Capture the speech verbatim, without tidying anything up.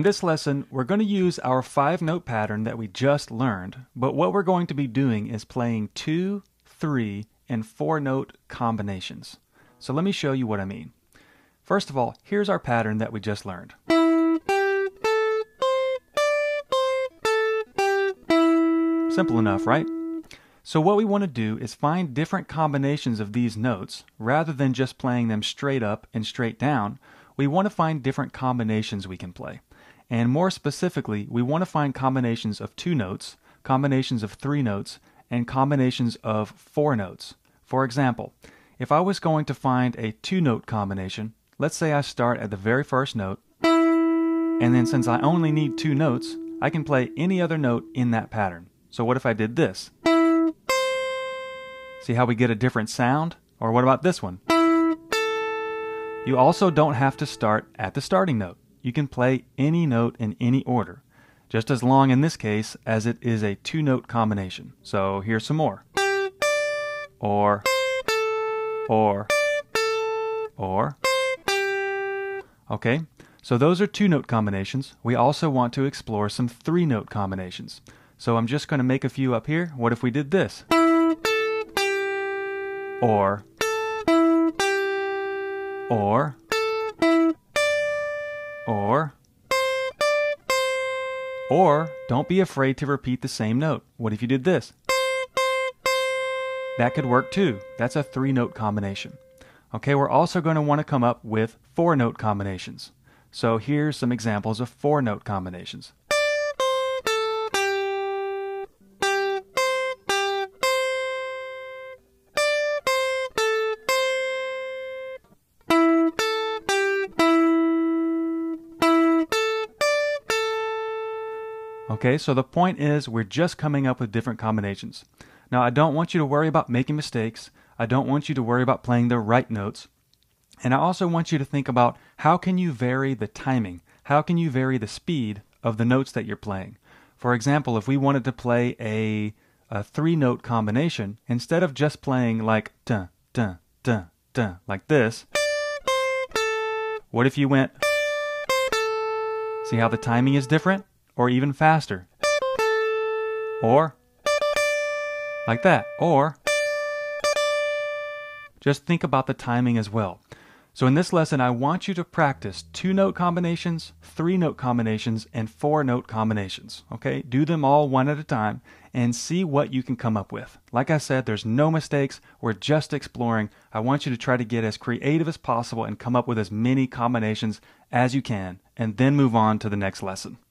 In this lesson, we're going to use our five-note pattern that we just learned, but what we're going to be doing is playing two, three, and four-note combinations. So let me show you what I mean. First of all, here's our pattern that we just learned. Simple enough, right? So what we want to do is find different combinations of these notes. Rather than just playing them straight up and straight down, we want to find different combinations we can play. And more specifically, we want to find combinations of two notes, combinations of three notes, and combinations of four notes. For example, if I was going to find a two-note combination, let's say I start at the very first note, and then since I only need two notes, I can play any other note in that pattern. So what if I did this? See how we get a different sound? Or what about this one? You also don't have to start at the starting note. You can play any note in any order, just as long in this case as it is a two-note combination. So here's some more. Or, or, or. Okay, so those are two-note combinations. We also want to explore some three-note combinations. So I'm just going to make a few up here. What if we did this? Or, or, or, or, don't be afraid to repeat the same note. What if you did this? That could work too. That's a three-note combination. Okay, we're also going to want to come up with four-note combinations. So here's some examples of four-note combinations. Okay, so the point is we're just coming up with different combinations. Now I don't want you to worry about making mistakes. I don't want you to worry about playing the right notes. And I also want you to think about how can you vary the timing? How can you vary the speed of the notes that you're playing? For example, if we wanted to play a, a three-note combination, instead of just playing like dun, dun, dun, dun, like this, what if you went, see how the timing is different? Or even faster. Or like that. Or just think about the timing as well. So in this lesson, I want you to practice two-note combinations, three-note combinations, and four-note combinations. Okay? Do them all one at a time and see what you can come up with. Like I said, there's no mistakes. We're just exploring. I want you to try to get as creative as possible and come up with as many combinations as you can, and then move on to the next lesson.